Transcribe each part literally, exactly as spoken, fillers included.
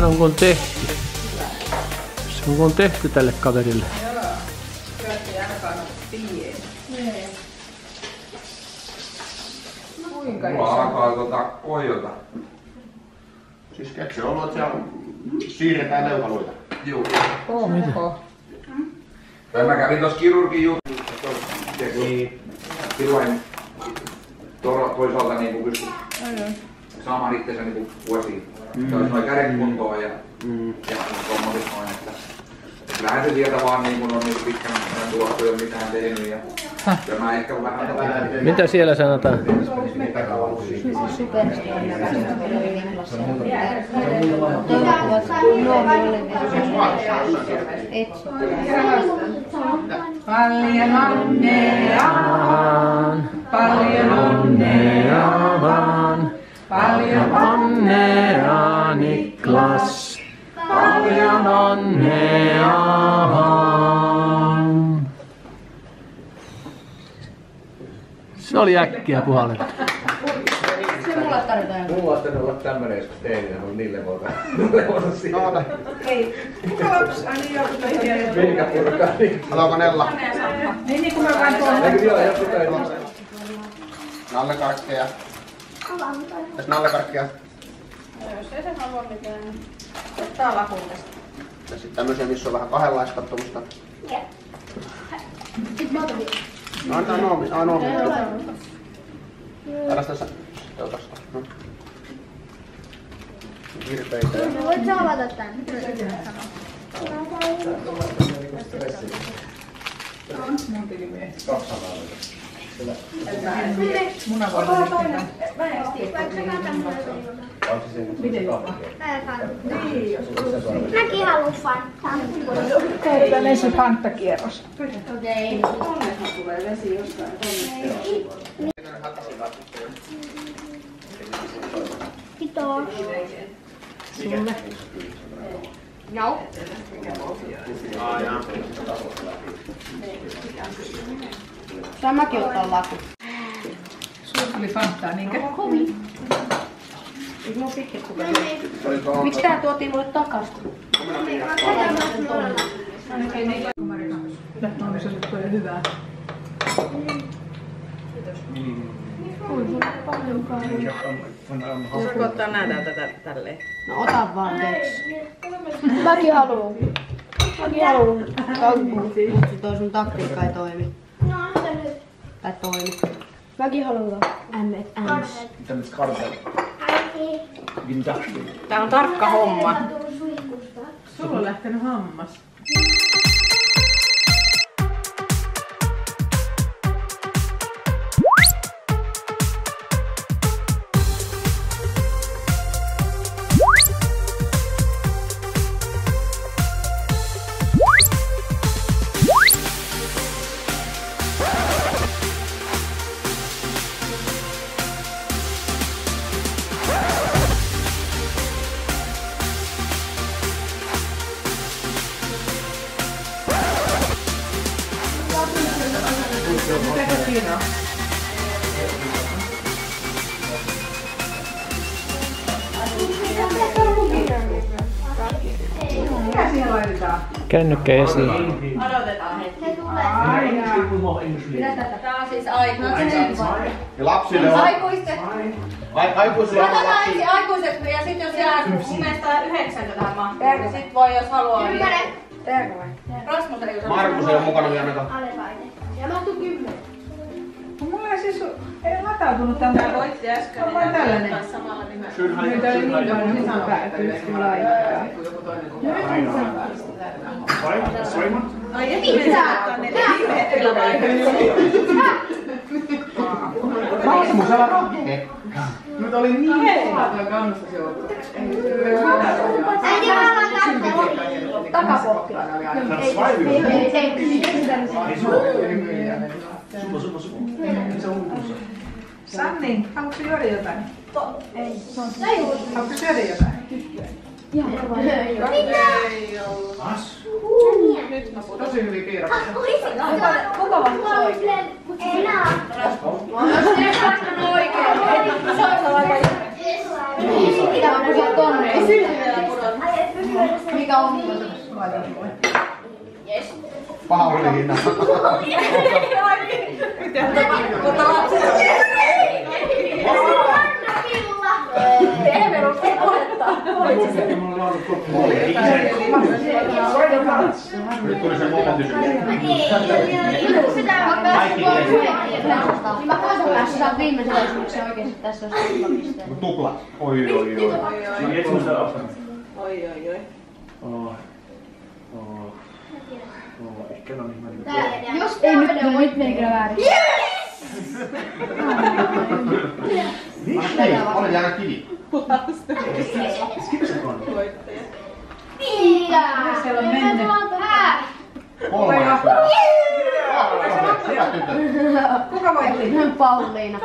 on kun tehty. Se on kun tehty tälle kaverille. Joo. Syötti ei ainakaan ole pieni. Nee. Kuinka iso? Mulla alkaa tota koijota. Siis keksi on ollut, että siellä siirretään leukaluita. Juu. Oho. Tai mä kävin tossa kirurgin jutussa. Niin. Silloin toro, toisaalta niinku pystyi saamaan itsensä niinku vuosiin. Mm. Se olisi noin käden kuntoon ja, mm. ja tommosit noin, että kyllähän se sieltä vaan niin kun on niin pitkän tulossa, ei ole mitään tehnyt ja kyllä mä ehkä vähän vähän... Mitä siellä sanotaan? Paljon onnea vaan, paljon onnea vaan, paljon Onnea Niklas, paljon onnea vaan. Se oli äkkiä puhallettu. Se mulle tarvitaan. Mulla on tänne olla tämmönen joskus tein, ja on niille voida levota siihen. Hei, kuka lapsi? Ai niin joku toi tiedä. Minkä purkaa niin? Haluaako Nella? Niin niin kun mä vain tuon. Eikö vielä joku tein? Nallekarkkeja. Tässä nallekarkkeja. Jos ei se halua mitään, niin ottaa lakun tästä. Ja sitten tämmöisiä, missä on vähän kahdenlaista tommoista. Jep. Sitten mä otan vielä. No antaa noomi, antaa noomi. Älä tässä. Otas. Kirpeitä. Voit sä avata tän? Mun tilimie. Muna voi olla toinen. Mä en tiedä. Mäkin haluan Fantaa. Tehdään ensin Fanta-kierros. Okei. Onnehan tulee vesi jostain. Kiitos. Sulle. Joo. Saa mäkin ottaa lakun. Sulla tuli Fantaa, niinkö? Kovin. Eikö mulla pitkä kuva? Miksi tää tuotiin mulle takas? Nyt on se nyt toi hyvää. Saanko ottaa nää täältä tälleen? No ota vaan Dex. Mäkin haluan. Mäkin haluan. Mutta toi sun taktiikka ei toimi. No anna nyt. Tai toimi. Mäkin haluan. M et Ns. Tämmöset kartat. Äiti. Tää on tarkka homma. Mä tuun suihkusta. Sulla on lähtenyt hammas. Mitä se siinä on? Mikä siihen laitetaan? Kännykkä esiin. Odotetaan hetki. Se tulee. Mitä tätä? Tää on siis aikuiset. Ja lapsille on... Aikuiset. Ai, aikuisille on Katsotaan lapsi. ensin aikuiset ja sit jos jää mun mielestä yhdeksän tähän mahtuu, niin sit voi jos haluaa. Kymmenen. Rasmus ei osaa. Markus ei ole mukana vielä näitä. Alepainen. Ja mahtuu kymmenen. Mulla ei siis ei latautunut tänne. Tää voitti äsken, On vain tällainen. samalla nimellä. Nyt oli niin paljon, niin sun päätyy laittaa. Ai et ottaa ne liiveetillä vai? Rasmus, älä rohkee. Nyt oli niin Äiti mä alan katsoa. Takapohja. Sanni, haluatko syödä jotain? Haluatko syödä jotain? Tosi hyvin piirretty. Kuka vastaa oikein? Enää. Jos ei katsonut oikein, niin se on oikein. Mitä mä puhun tonne? Ei sillä vielä pudonnut. Pauliina. Mutta lapset Eihän meillä ole koettaa. Nyt tuli se mummo kysymys. Mä koitan päästä saan viimeisen kysymyksen oikeesti tässä on tuplapisteen. Tupla. Oi oi oi. Oi oi oi. Oh. Oh. Oh. Ehkä no niin mä nyt. Jos ei nyt, nyt meni kyllä väärin. Hei, oli jäänyt kiinni. Siellä on mennyt. Kolmas. Hyvä tyttö. Kuka voitti? Pauliina.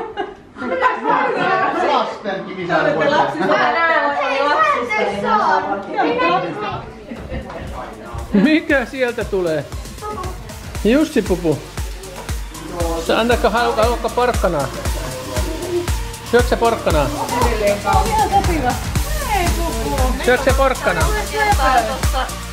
Lasten kivisaari voittaa. Mä näen lapsista. Mikä sieltä tulee? Jussi Pupu. Sä antakaa haluatko porkkanaa? Syöksä sä porkkanaa? Syöksä sä porkkanaa?